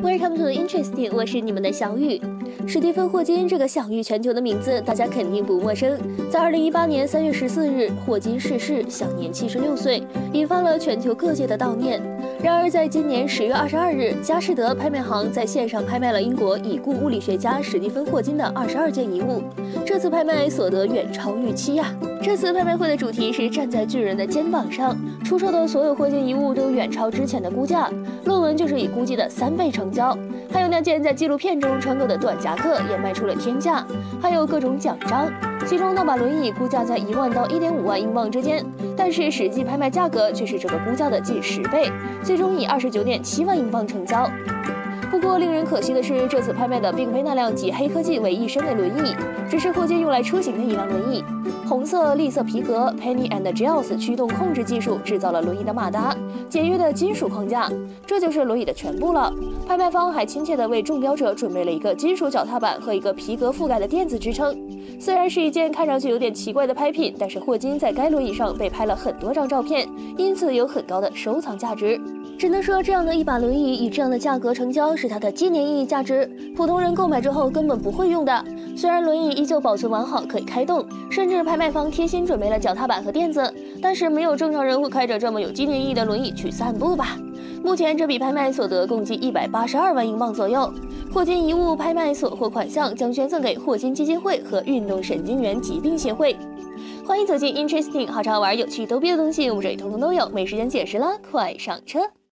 Welcome to Interesting， 我是你们的小雨。史蒂芬·霍金这个享誉全球的名字，大家肯定不陌生。在2018年3月14日，霍金逝世，享年76岁，引发了全球各界的悼念。然而，在今年10月22日，佳士得拍卖行在线上拍卖了英国已故物理学家史蒂芬·霍金的22件遗物。这次拍卖所得远超预期呀！这次拍卖会的主题是站在巨人的肩膀上，出售的所有霍金遗物都远超之前的估价，论文就是以估计的3倍成交。还有那件在纪录片中穿过的短夹克也卖出了天价，还有各种奖章，其中那把轮椅估价在1万到1.5万英镑之间，但是实际拍卖价格却是这个估价的近10倍，最终以29.7万英镑成交。不过令人可惜的是，这次拍卖的并非那辆集黑科技为一身的轮椅，只是霍金用来出行的一辆轮椅。红色栗色皮革 Penny and Giles 驱动控制技术制造了轮椅的马达，简约的金属框架，这就是轮椅的全部了。拍卖方还亲切地为中标者准备了一个金属脚踏板和一个皮革覆盖的垫子支撑。虽然是一件看上去有点奇怪的拍品，但是霍金在该轮椅上被拍了很多张照片，因此有很高的收藏价值。只能说，这样的一把轮椅以这样的价格成交，是它的纪念意义价值，普通人购买之后根本不会用的。虽然轮椅依旧保存完好，可以开动，甚至拍卖方贴心准备了脚踏板和垫子，但是没有正常人会开着这么有纪念意义的轮椅去散步吧。目前这笔拍卖所得共计182万英镑左右。霍金遗物拍卖所获款项将捐赠给霍金基金会和运动神经元疾病协会。欢迎走进 Interesting， 好吃好玩有趣逗逼的东西我们这里通通都有，没时间解释了，快上车。